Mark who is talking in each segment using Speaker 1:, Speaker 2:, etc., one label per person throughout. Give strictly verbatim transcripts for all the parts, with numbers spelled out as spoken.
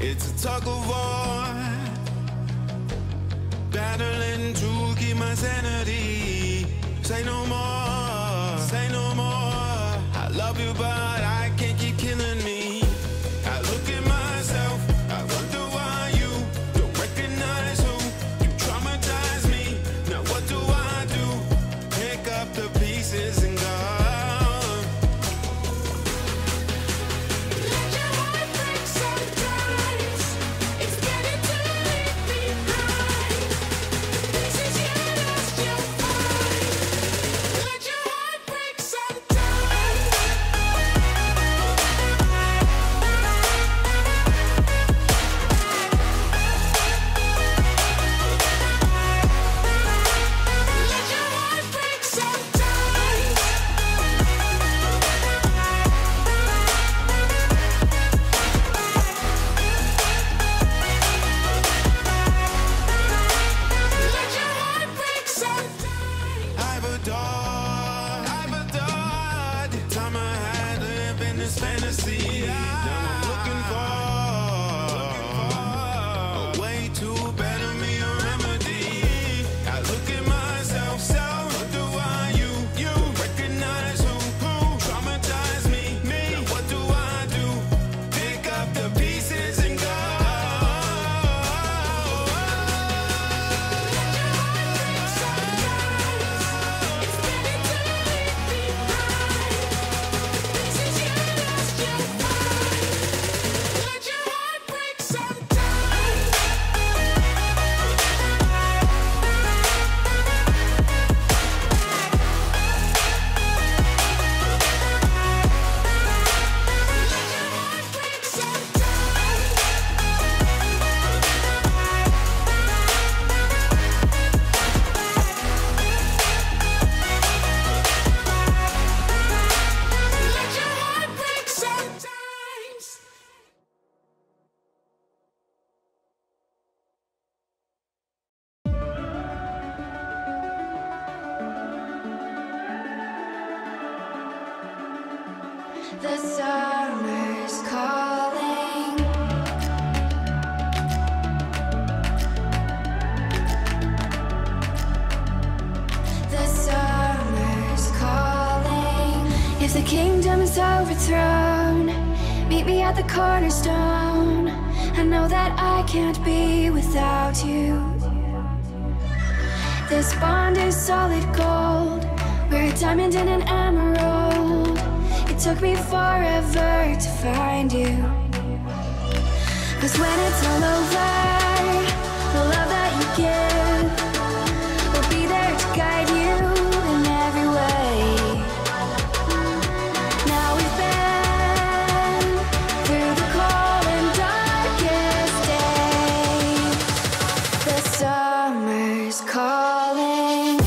Speaker 1: It's a tug of war, battling to keep my sanity. Say no more, say no more. I love you, but I can't keep killing me. I look at myself, I wonder why you don't recognize who you traumatize me. Now what do I do? Pick up the pieces and go.
Speaker 2: The summer's calling. The summer's calling. If the kingdom is overthrown, meet me at the cornerstone. I know that I can't be without you. This bond is solid gold. We're a diamond and an emerald. It took me forever to find you. Cause when it's all over, the love that you give will be there to guide you in every way. Now we've been through the cold and darkest days. The summer's calling.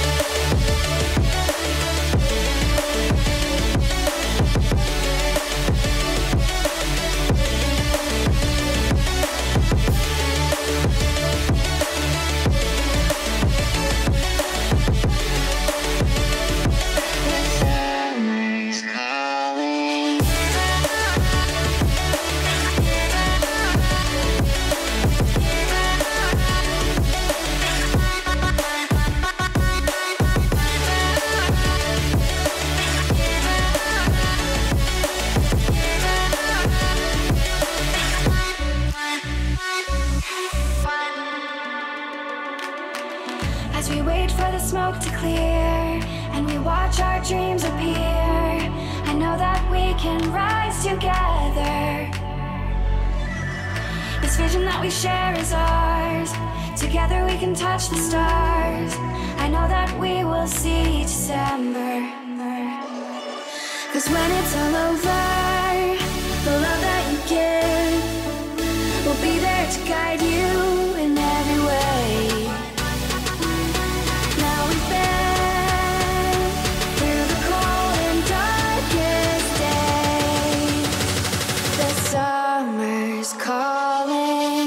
Speaker 2: As we wait for the smoke to clear and we watch our dreams appear, I know that we can rise together. This vision that we share is ours. Together we can touch the stars. I know that we will see December. Cause when it's all over, the love that you give will be there to guide you in every way. Summer's calling.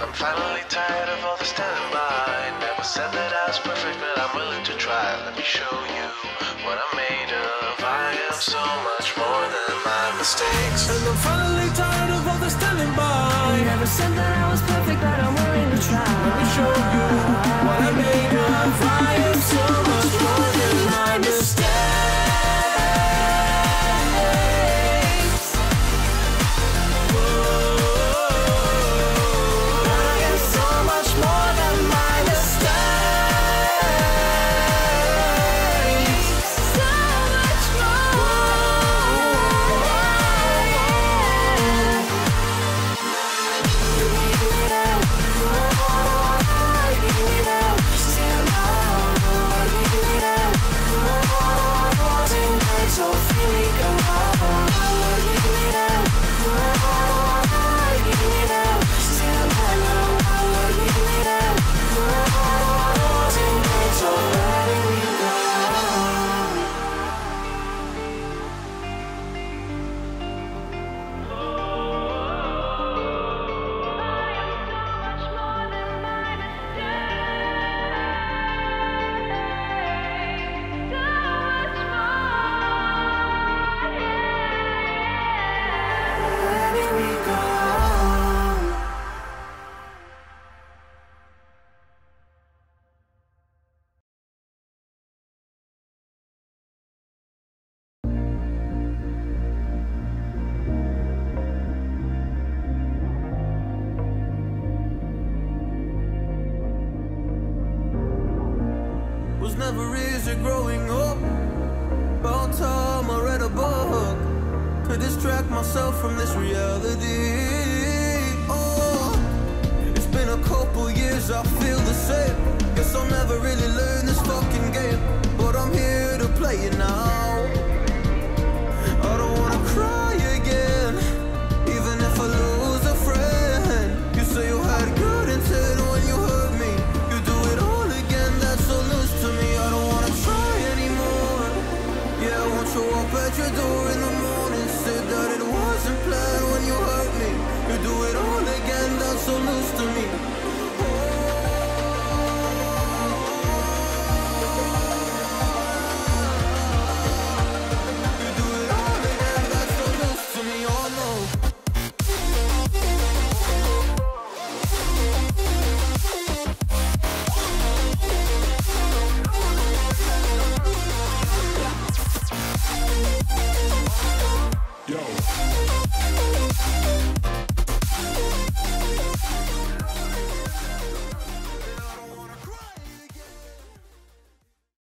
Speaker 3: I'm finally tired of all the standing by. Never said that I was perfect, but I'm willing to try. Let me show you what I'm made of. I am so much more than my mistakes.
Speaker 1: And I'm finally tired of all the standing by.
Speaker 2: Never said that I was perfect, but I'm willing to try.
Speaker 1: Let me show you what I'm made of. I am so much more than my mistakes. Never easy growing up. About time I read a book to distract myself from this reality. Oh, it's been a couple years, I feel the same. Guess I'll never really learn this fucking game, but I'm here